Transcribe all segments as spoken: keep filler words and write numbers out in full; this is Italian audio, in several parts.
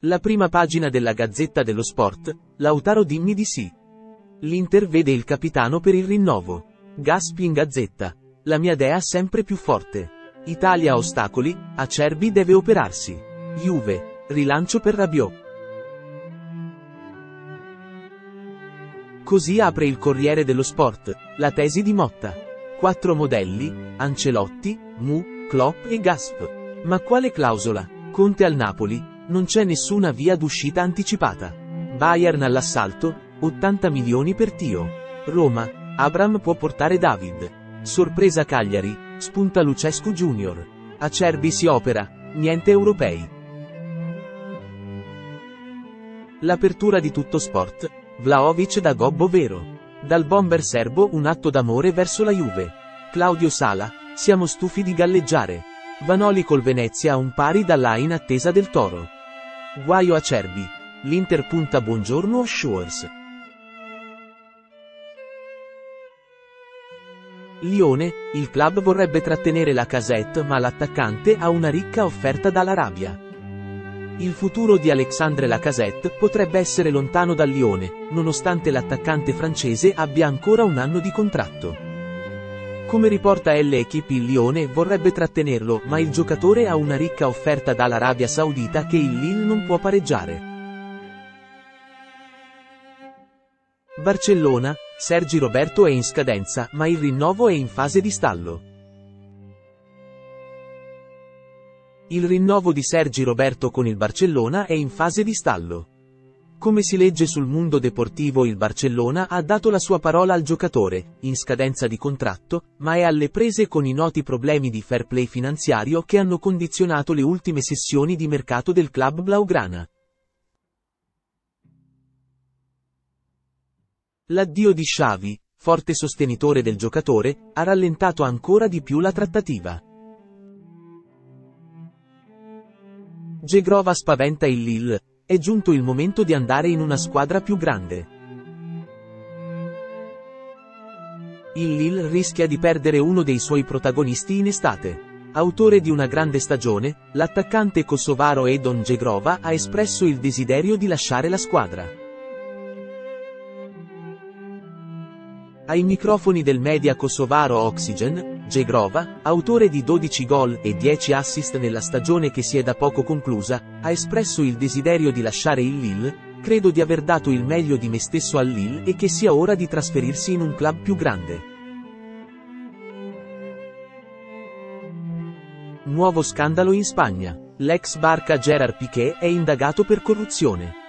La prima pagina della Gazzetta dello Sport, Lautaro dimmi di sì. L'Inter vede il capitano per il rinnovo. Gaspi in Gazzetta. La mia dea sempre più forte. Italia ostacoli, Acerbi deve operarsi. Juve, rilancio per Rabiot. Così apre il Corriere dello Sport, la tesi di Motta. Quattro modelli, Ancelotti, Mu, Klopp e Gasp. Ma quale clausola? Conte al Napoli, non c'è nessuna via d'uscita anticipata. Bayern all'assalto, ottanta milioni per Tio. Roma, Abraham può portare David. Sorpresa Cagliari, spunta Lucescu Junior. Acerbi si opera, niente europei. L'apertura di Tutto Sport, Vlahovic da gobbo vero. Dal bomber serbo un atto d'amore verso la Juve. Claudio Sala, siamo stufi di galleggiare. Vanoli col Venezia a un pari dalla in attesa del Toro. Guaio Acerbi. L'Inter punta buongiorno a Schwarz. Lione, il club vorrebbe trattenere Lacazette ma l'attaccante ha una ricca offerta dall'Arabia. Il futuro di Alexandre Lacazette potrebbe essere lontano dal Lione, nonostante l'attaccante francese abbia ancora un anno di contratto. Come riporta L'Equipe, il Lione vorrebbe trattenerlo, ma il giocatore ha una ricca offerta dall'Arabia Saudita che il Lille non può pareggiare. Barcellona, Sergi Roberto è in scadenza, ma il rinnovo è in fase di stallo. Il rinnovo di Sergi Roberto con il Barcellona è in fase di stallo. Come si legge sul Mundo Deportivo, il Barcellona ha dato la sua parola al giocatore, in scadenza di contratto, ma è alle prese con i noti problemi di fair play finanziario che hanno condizionato le ultime sessioni di mercato del club blaugrana. L'addio di Xavi, forte sostenitore del giocatore, ha rallentato ancora di più la trattativa. Džegrova spaventa il Lille. È giunto il momento di andare in una squadra più grande. Il Lille rischia di perdere uno dei suoi protagonisti in estate. Autore di una grande stagione, l'attaccante kosovaro Edon Džegrova ha espresso il desiderio di lasciare la squadra. Ai microfoni del media kosovaro Oxygen, Džegrova, autore di dodici gol e dieci assist nella stagione che si è da poco conclusa, ha espresso il desiderio di lasciare il Lille: credo di aver dato il meglio di me stesso al Lille e che sia ora di trasferirsi in un club più grande. Nuovo scandalo in Spagna. L'ex Barca Gerard Piqué è indagato per corruzione.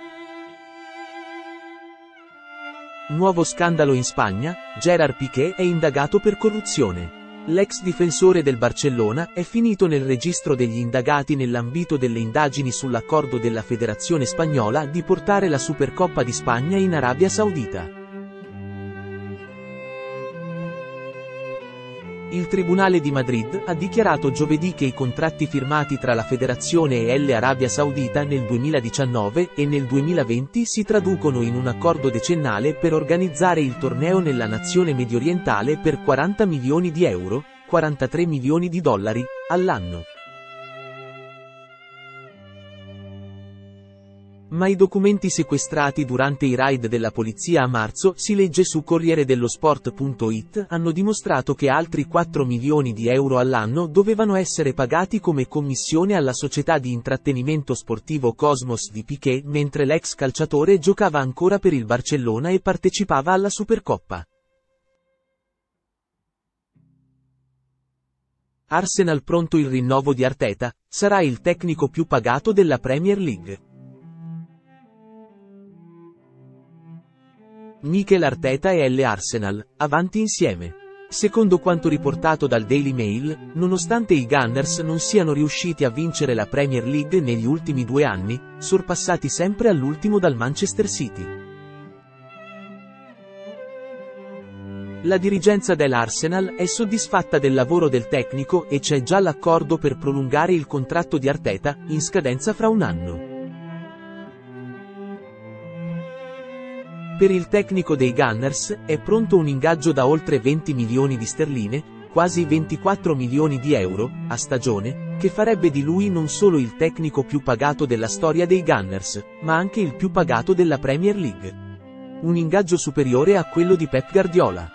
Nuovo scandalo in Spagna, Gerard Piqué è indagato per corruzione. L'ex difensore del Barcellona è finito nel registro degli indagati nell'ambito delle indagini sull'accordo della Federazione Spagnola di portare la Supercoppa di Spagna in Arabia Saudita. Il Tribunale di Madrid ha dichiarato giovedì che i contratti firmati tra la Federazione e l'Arabia Saudita nel duemiladiciannove e nel duemilaventi si traducono in un accordo decennale per organizzare il torneo nella nazione mediorientale per quaranta milioni di euro, quarantatré milioni di dollari, all'anno. Ma i documenti sequestrati durante i raid della polizia a marzo, si legge su Corriere dello Sport punto it, hanno dimostrato che altri quattro milioni di euro all'anno dovevano essere pagati come commissione alla società di intrattenimento sportivo Cosmos di Piqué mentre l'ex calciatore giocava ancora per il Barcellona e partecipava alla Supercoppa. Arsenal pronto il rinnovo di Arteta, sarà il tecnico più pagato della Premier League. Mikel Arteta e l'Arsenal, avanti insieme. Secondo quanto riportato dal Daily Mail, nonostante i Gunners non siano riusciti a vincere la Premier League negli ultimi due anni, sorpassati sempre all'ultimo dal Manchester City. La dirigenza dell'Arsenal è soddisfatta del lavoro del tecnico e c'è già l'accordo per prolungare il contratto di Arteta, in scadenza fra un anno. Per il tecnico dei Gunners, è pronto un ingaggio da oltre venti milioni di sterline, quasi ventiquattro milioni di euro, a stagione, che farebbe di lui non solo il tecnico più pagato della storia dei Gunners, ma anche il più pagato della Premier League. Un ingaggio superiore a quello di Pep Guardiola.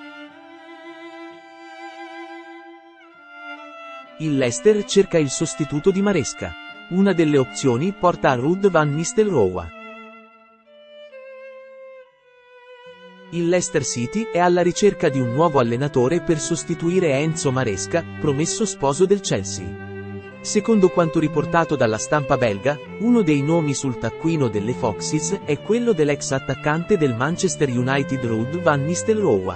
Il Leicester cerca il sostituto di Maresca. Una delle opzioni porta a Ruud van Nistelrooy. Il Leicester City è alla ricerca di un nuovo allenatore per sostituire Enzo Maresca, promesso sposo del Chelsea. Secondo quanto riportato dalla stampa belga, uno dei nomi sul taccuino delle Foxes è quello dell'ex attaccante del Manchester United Ruud van Nistelrooy.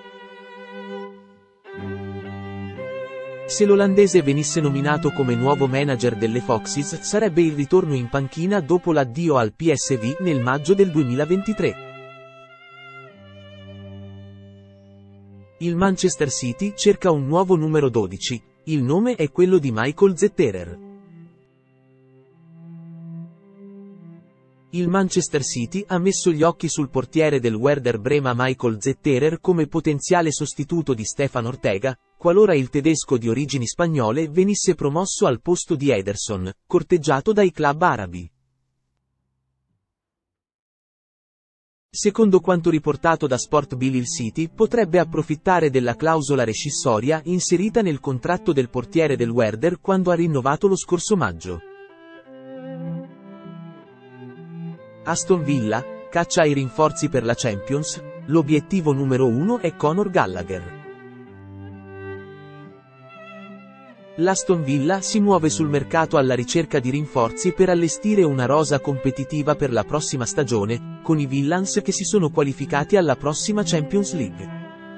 Se l'olandese venisse nominato come nuovo manager delle Foxes sarebbe il ritorno in panchina dopo l'addio al P S V nel maggio del duemilaventitré. Il Manchester City cerca un nuovo numero dodici, il nome è quello di Michael Zetterer. Il Manchester City ha messo gli occhi sul portiere del Werder Brema Michael Zetterer come potenziale sostituto di Stefan Ortega, qualora il tedesco di origini spagnole venisse promosso al posto di Ederson, corteggiato dai club arabi. Secondo quanto riportato da Sport Bill, il City potrebbe approfittare della clausola rescissoria inserita nel contratto del portiere del Werder quando ha rinnovato lo scorso maggio. Aston Villa caccia ai rinforzi per la Champions, l'obiettivo numero uno è Conor Gallagher. L'Aston Villa si muove sul mercato alla ricerca di rinforzi per allestire una rosa competitiva per la prossima stagione, con i Villans che si sono qualificati alla prossima Champions League.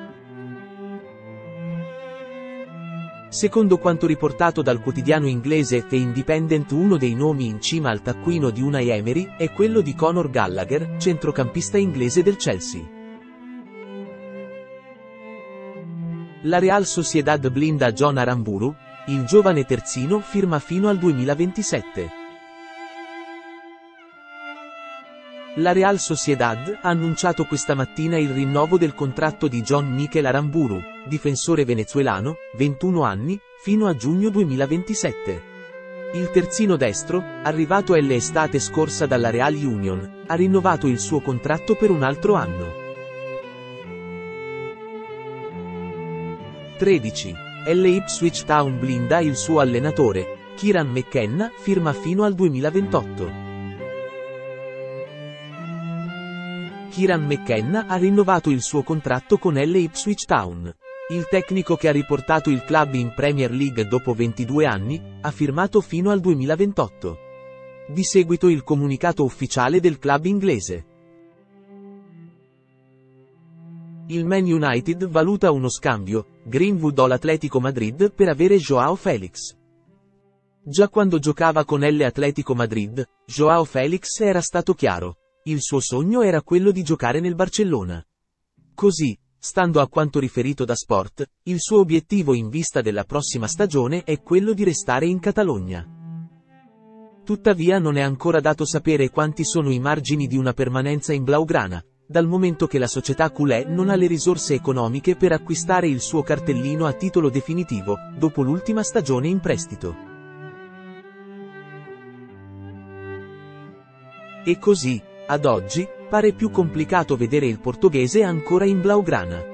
Secondo quanto riportato dal quotidiano inglese The Independent, uno dei nomi in cima al taccuino di Unai Emery è quello di Conor Gallagher, centrocampista inglese del Chelsea. La Real Sociedad blinda John Aramburu. Il giovane terzino firma fino al duemilaventisette. La Real Sociedad ha annunciato questa mattina il rinnovo del contratto di John Mikel Aramburu, difensore venezuelano, ventuno anni, fino a giugno duemilaventisette. Il terzino destro, arrivato l'estate scorsa dalla Real Union, ha rinnovato il suo contratto per un altro anno. tredici. L'Ipswich Town blinda il suo allenatore, Kieran McKenna, firma fino al duemilaventotto. Kieran McKenna ha rinnovato il suo contratto con l'Ipswich Town. Il tecnico, che ha riportato il club in Premier League dopo ventidue anni, ha firmato fino al duemilaventotto. Di seguito il comunicato ufficiale del club inglese. Il Man United valuta uno scambio, Greenwood o l'Atletico Madrid per avere Joao Felix. Già quando giocava con l'Atletico Madrid, Joao Felix era stato chiaro. Il suo sogno era quello di giocare nel Barcellona. Così, stando a quanto riferito da Sport, il suo obiettivo in vista della prossima stagione è quello di restare in Catalogna. Tuttavia non è ancora dato sapere quanti sono i margini di una permanenza in Blaugrana, dal momento che la società culé non ha le risorse economiche per acquistare il suo cartellino a titolo definitivo, dopo l'ultima stagione in prestito. E così, ad oggi, pare più complicato vedere il portoghese ancora in Blaugrana.